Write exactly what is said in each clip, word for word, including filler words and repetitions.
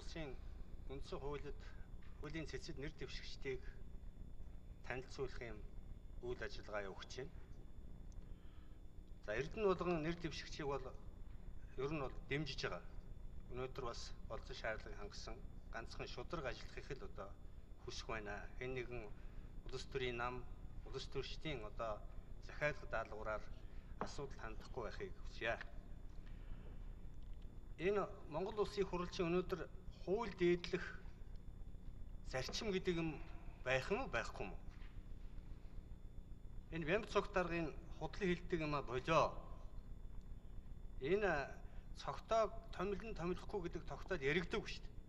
улсын үндсэн хуулиуд хуулийн цэцэд нэр дэвшигчдийг танилцуулах юм үйл ажиллагаа явуулж байна. За Эрдэнэ болгон нэр дэвшигчийг бол ер нь бол дэмжиж байгаа. Өнөөдөр бас болцсон шаардлагыг хангасан ганцхан шударга ажиллахыг л одоо хүсэх байна. Энэ нэгэн улс төрийн нам, улс төрчдийн одоо захиалга даалгавраар асуудал хандахгүй байхыг хүсье. Энэ Монгол улсын хурлын өнөөдөр хууль дээдлэх зарчим гэдэг юм байх юм уу байхгүй юм уу? Энэ Бямб цогт даргын худлын хилдэг юм а болоо. Энэ цогтойг томилн томилохгүй гэдэг тогтоол яригдаагүй шүү дээ.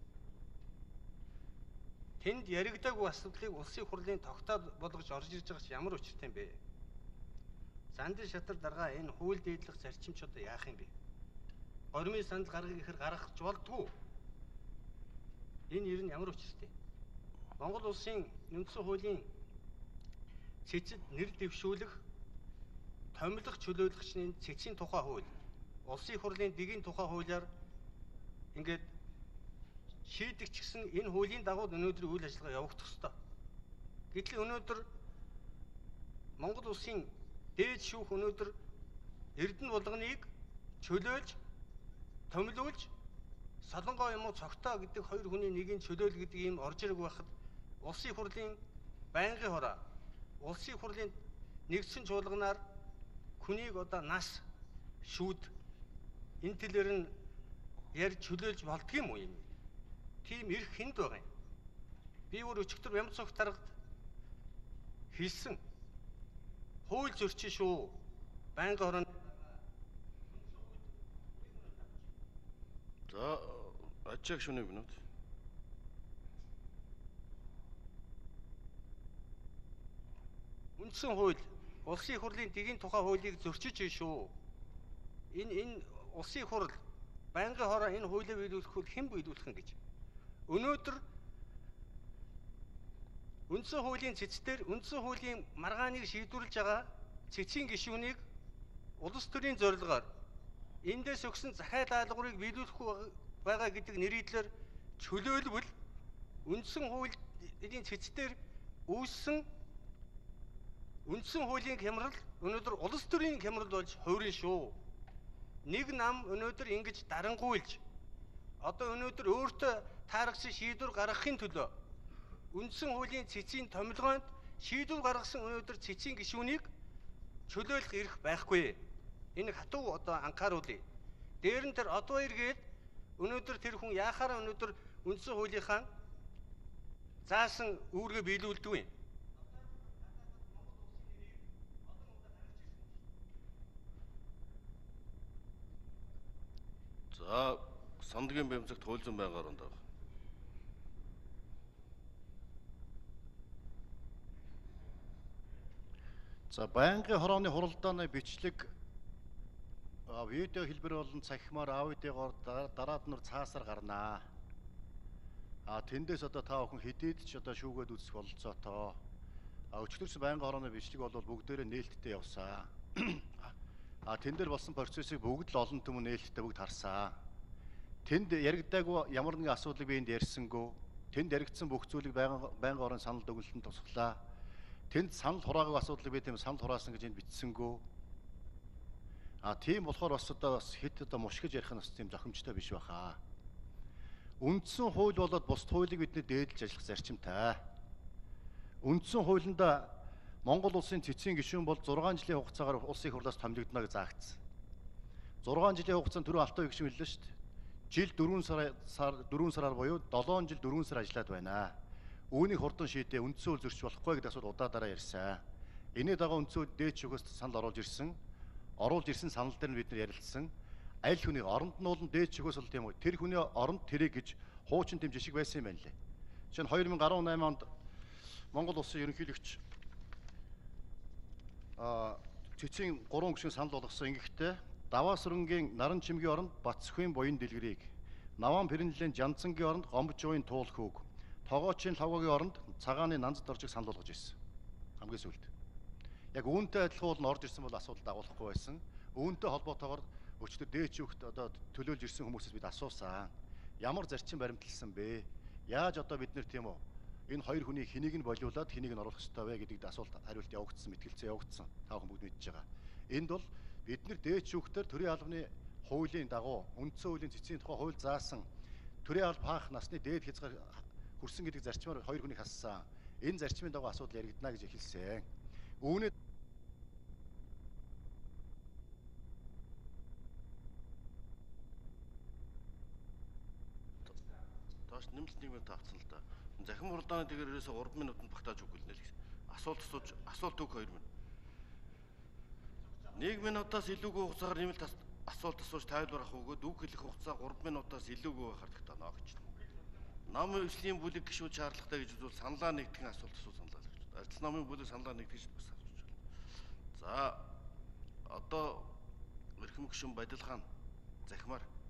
Тэнд яригдаагүй асуудлыг улсын хурлын тогтоол болгож орж ирж байгаа ч ямар учиртай юм бэ? Зандын шатар дарга энэ хууль дээдлэх зарчим ч одоо яах юм бэ? Гормын санал гаргах гэхээр гаргах болдгоо. Энэ ер нь ямар учиртай? Монгол улсын үндсэн хуулийн цэцэд нэр дэвшүүлэх, томилох чөлөөлөгчний цэцгийн тухай хууль, улсын хурлын дэгийн тухай хуулиар ингээд шийдэгч гэсэн энэ хуулийн дагуу өнөөдөр үйл ажиллагаа явагдах ёстой. Гэтэл өнөөдөр Монгол улсын дээд шүүх өнөөдөр Эрдэнэ болгоныг чөлөөлж, томилуулж, Солонгоо юм уу цогтоо гэдэг хоёр хүний нэгийг чөлөөл гэдэг ийм орж ирэг байхад улсын хурлын байнгын хороо, улсын хурлын нэгдсэн чуулганаар хүнийг одоо нас, шүүд энэ төлөөр нь ярьж чөлөөлж болдго юм уу юм? Тийм эрх хэнд байгаа юм? Би өөр өчигдөр Бямб цогт даргад хэлсэн. Хууль зөрчин шүү. Байнгын хороонд За, ачааг шүний минут. Үндсэн хууль, улсын хурлын дэгийн тухай хуулийг зөрчиж шүү. Энэ энэ улсын хурл байнгын хороо энэ хуулийг биелүүлэхгүй хэн биелүүлэх юм гэж. Өнөөдөр үндсэн хуулийн цэцээр үндсэн хуулийн маргааныг шийдвэрлэж байгаа цэцгийн гишүүнийг улс төрийн зорилгоор эндээс өгсөн захиа даалгаврыг биелүүлэхгүй байгаа гэдэг нэрийдлэр чөлөөлбөл үндсэн хуулийн цэцээр үүссэн үндсэн хуулийн хямрал өнөөдөр улс төрийн хямрал болж хувирна шүү. Нэг нам өнөөдөр ингэж дарангуйлж одоо өнөөдөр өөртөө таарагчсан шийдвэр гаргахын төлөө үндсэн хуулийн цэцгийн томилгоонд шийдвэр гаргасан өнөөдөр цэцгийн гишүүнийг чөлөөлөх эрх байхгүй. Энэ хатуу одоо анхааруулъя. Дээр нь тэр одоо эргээд өнөөдөр тэр хүн яахаараа өнөөдөр үндсэн хуулийнхаа заасан үүргээ биелүүлдэг юм. За, Сандгийн Бямбцогт хуульзан байгаар ондог. За, байнгын хорооны хуралдааны бичлэг видео хэлбэр болон цахимаар аудиогоор дараад нь цаасаар гарнаа. А тэндээс одоо та бүхэн хэдийд ч одоо шүүгээд үзэх бололцоотой. А өчигдөрс байнгын хорооны бичлэг бол бүгдээрээ нээлттэй явсан. А тэн дээр болсон процессыг бүгд л олон түмэн нээлттэй бүгд харсан. Тэнд яригдаагүй ямар нэгэн асуудлыг би энд ярьсангүй. Тэнд яригдсан бүх зүйлийг байнгын байнгын хорооны санал дүгнэлтэнд тусглаа. Тэнд санал хураагагүй асуудлыг би тийм санал хураасан гэж энд бичсэнгүй. А тийм болохоор бас одоо хэд одоо мушгиж ярих нь бас тийм зохимжтой биш байхаа. Үндсэн хууль болоод бус хуулийг бидний дээдлж ажиллах зарчимтай. Үндсэн хуулинд Монгол улсын цэцгийн гишүүн бол зургаан жилийн хугацаагаар улсын хурлаас томилогдно гэж заагдсан. зургаан жилийн хугацаанд түрүү Алтай гишүүн хэллээ шүү дээ. Жил дөрвөн сар дөрвөн сараар буюу долоон жил дөрвөн сар ажиллаад байна. Үүнийг хурдан шийдээ үндсэн хууль зөрчиж болохгүй гэдэг асуудал удаадараа ярьсан. Энэний дагуу үндсэн хууль дээд шүүхээс санал оруулж ирсэн. Оруулж ирсэн санал дээр нь бид нар ярилцсан. Аль хүний оронд нь болон дээд шүүхээс бол тийм үү. Тэр хүний оронд тэрэг гэж хуучин тэм жишг байсан юм байна лээ. Жишээ нь хоёр мың арван наймын онд Монгол улсын ерөнхийлөгч а цэцгийн гурван гишүүн санал болгосон. Ингэхдээ Даваа сүрэнгийн наран чимгийн оронд Батсөхийн буян дэлгэрийг, Наван Пэрнэлийн Жанцангийн оронд Гомбочуугийн туул хүүг, Тогоочийн Лавгагийн оронд Цагааны Нанзад оржиг санал болгож ирсэн. Хамгийн сүүлд. Яг үүнтэй адилхан бол орж ирсэн бол асуудал дагуулахгүй байсан. Үүнтэй холбоотойгоор өчтөр дээд шүүхт одоо төлөөлж ирсэн хүмүүсээс бид асуусан. ямар зарчим баримтлсан бэ? Яаж одоо бид нэр тийм үү? Энэ хоёр хүний хэнийг нь болиулаад хэнийг нь оруулах ёстой вэ гэдэгт асуулт хариулт явагдсан, мэтгэлцээ явагдсан. Та бүхэн бүгд мэдж байгаа. Энд бол бид нэр дээд шүүхтэр төрийн албаны хуулийн дагуу үндсэн хуулийн цэцгийн тухай хууль заасан төрийн алба хаах насны дээд хязгаар хүрсэн гэдэг зарчмаар хоёр хүнийг хассан. Энэ зарчмын дагуу асуудал яригдана гэж эхэлсэн. Үүнээ Тааш нэмэлт нэг минут авцсан л да. Захим хуралдааны дээр ерөөсө гурван минутанд багтааж өгүүлнэ л гэсэн. Асуулт асууж, асуулт өг хоёр минут. нэг минутаас илүүгүй хугацаагаар нэмэлт асуулт асууж тайлбар авах өгөөд үг хэлэх хугацаа гурван минутаас илүүгүй байхаар тагтана гэж. Нам өвслийн бүлэг гişүүд шаардлагатай гэж үзвэл саналаа нэгтгэн асуулт асуу саналаа л гэж. Арчил намын бүлэг саналаа нэгтгэж бас асууж байна. За одоо эрхэм гишүүн Бадил хаан захимаар